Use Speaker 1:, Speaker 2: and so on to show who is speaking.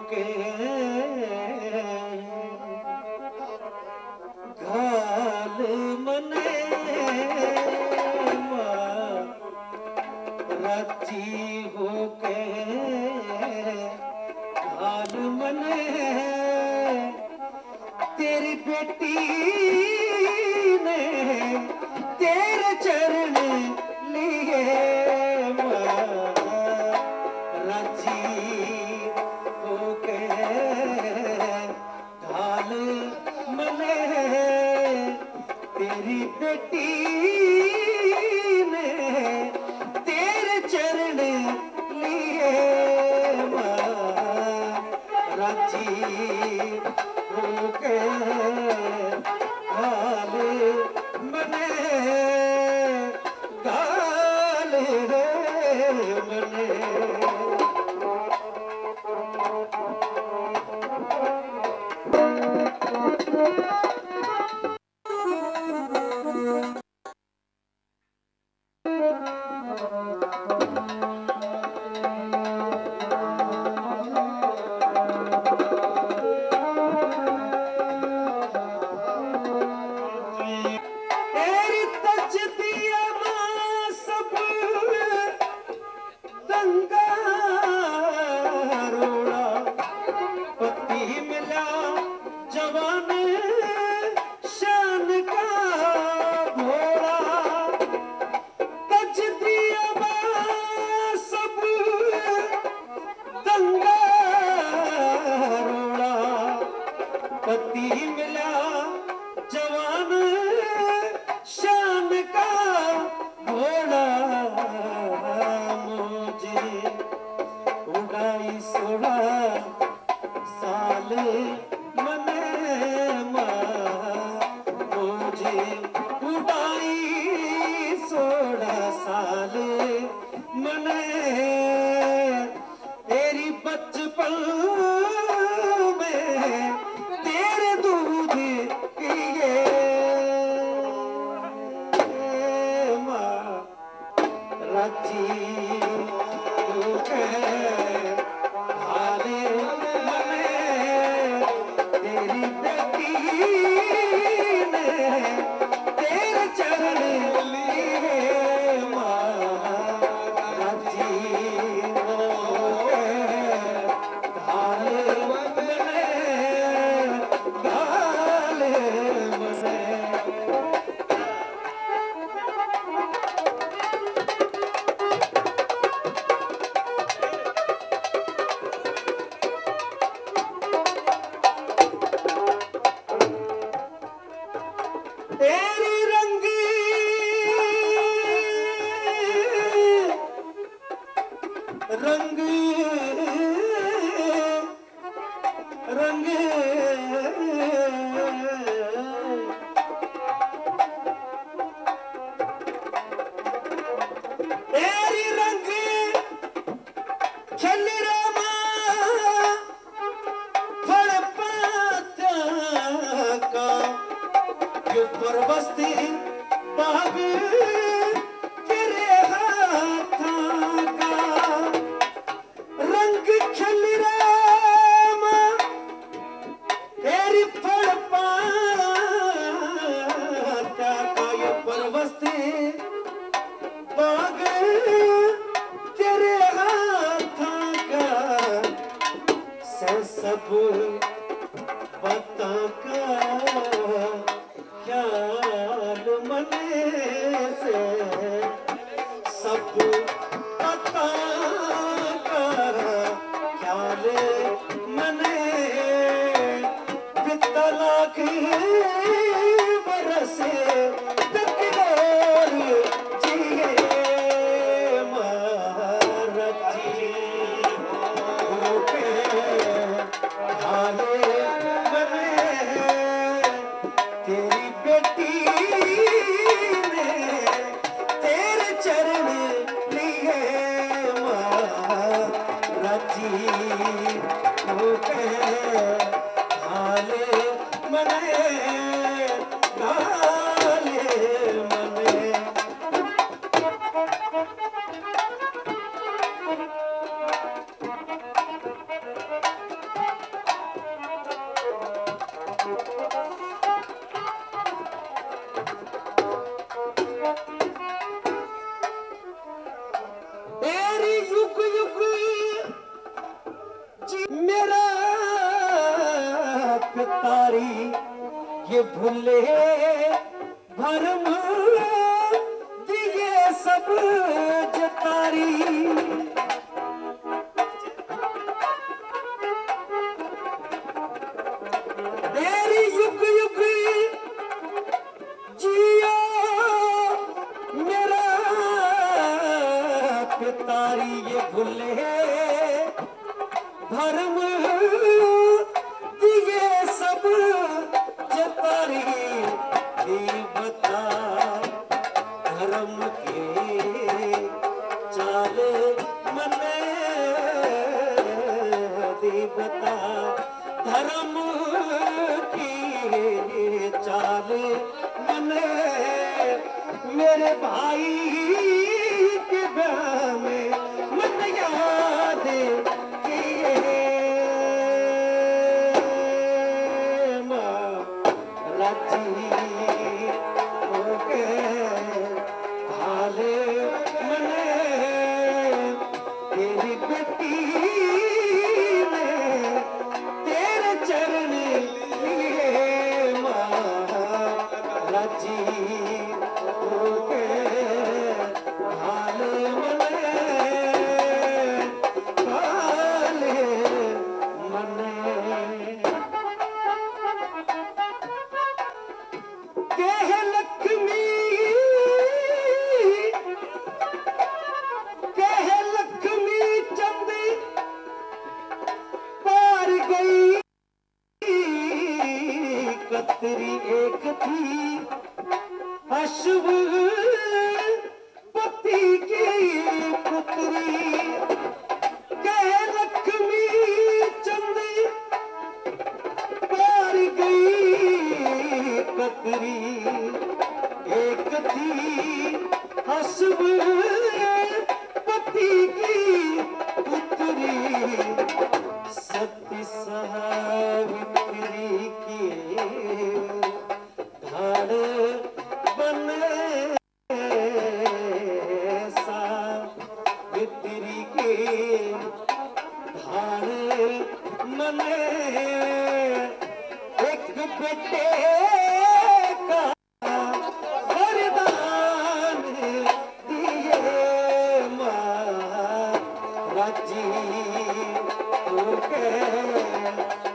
Speaker 1: के घाल मने राजी हो के घाल मने तेरी बेटी ने तेरे चरण लिए राजी हो के ढाल मने तेरी बेटी ने तेरे चरण लिए राजी हो के ढाल मने ढाल मने पति मिला जवान शान का घोड़ा मुझे उड़ाई 16 साल मने मुझे उड़ाई 16 साल मने तेरी बचपन तेरी रंग रंग रंग तेरी रंग चल रामा फल पाता का परवस्ती बाग तेरे हाथों का रंग खिल रामा तेरी फल पाता का ये परवस्ती बाग तेरे हाथों का से सब बता का ख्याल मने से सब पता का ख्याल मने पितला की बरसे तकरार जिए महाराजी हो के ढाले मने तेरी बेटी ने तेरे चरण लिए राजी हो के हाले मने हाले मने तारी ये भूले भरम दिए सब जतारी। तेरी युग युग जियो मेरा पितारी ये भूले भरम दिए सब जतारी। बता धर्म के चाल मने देवता धर्म की चाल मने मेरे भाई के ब्याह में मन याद किए राजी हो गए हाल मने तेरी बेटी ने तेरे चरण लिए राजी हो गए हाल मने हाल मने। कह लक्ष्मी चंद पार गई कतरी एक थी अश्व पति की पुत्री। कह लक्ष्मी चंद पार गई कतरी एक थी अश्व पति की पुत्री। सती सावित्री की धाड़ बने सावित्री की धाड़ मने एक बेटे का वरदान दिए राजी हो गए